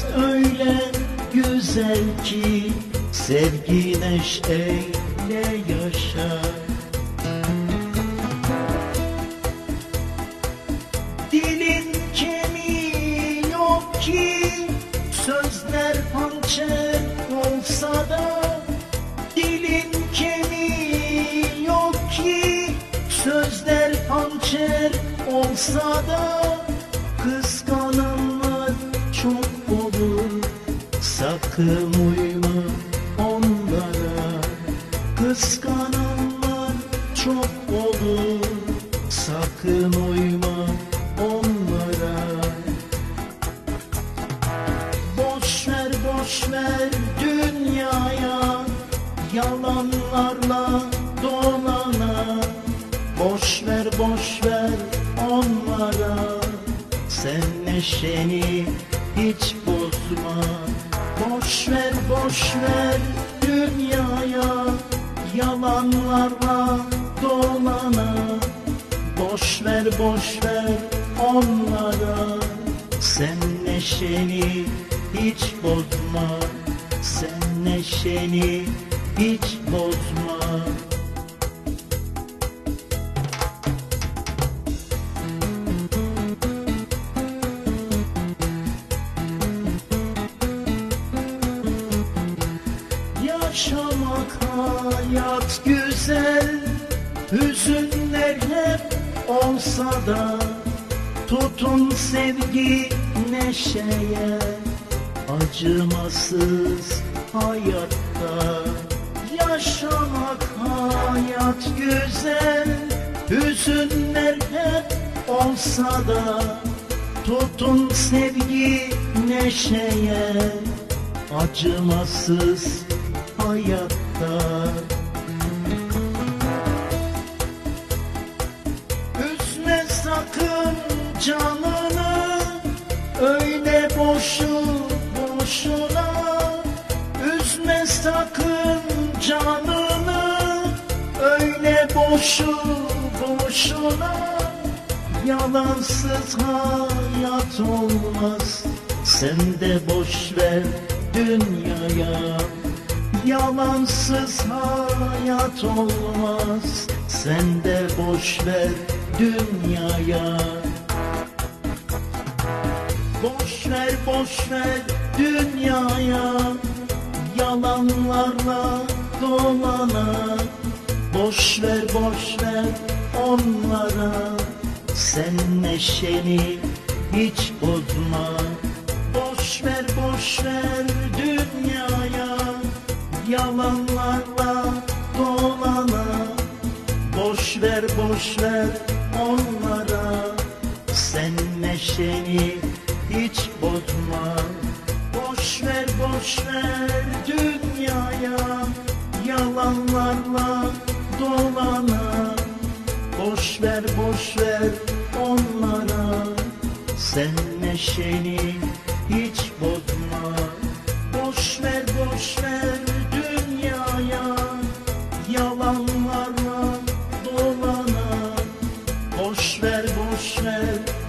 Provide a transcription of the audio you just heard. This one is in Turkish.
öyle güzel ki sevgi neşeyle yaşar. Dilin kemiği yok ki sözler hançer olsa da, dilin kemiği yok ki sözler hançer olsa da, kıskananlar çok olur, sakın uyma onlara. Kıskananlar çok olur, sakın uyma onlara. Boş ver, boş ver dünyaya, yalanlarla dolana. Boş ver, boş ver onlara, sen neşeni hiç bozma. Boş ver, boş ver dünyaya, yalanlarla dolana. Boş ver, boş ver onlara, sen neşeni hiç bozma. Sen neşeni hiç bozma. Yaşamak hayat güzel, hüzünler hep olsa da, tutun sevgi neşeye, acımasız hayatta. Yaşamak hayat güzel, hüzünler hep olsa da, tutun sevgi neşeye, acımasız hayatta. Üzme sakın canını, öyle boşu boşuna. Üzme sakın canını, öyle boşu boşuna. Yalansız hayat olmaz, sen de boş ver dünyaya. Yalansız hayat olmaz, sen de boş ver dünyaya. Boş ver, boş ver dünyaya, yalanlarla dolana. Boş ver, boş ver onlara, sen neşeni hiç bozma. Boş ver, boş ver dünyaya, yalanlarla dolana. Boş ver, boş ver onlara, sen neşeni hiç bozma. Boş ver, boş ver dünyaya, yalanlarla dolana. Boş ver, boş ver onlara, sen neşeni hiç bozma. Boş ver, boş ver dünyaya, yalanlarla dolana. Boş ver, boş ver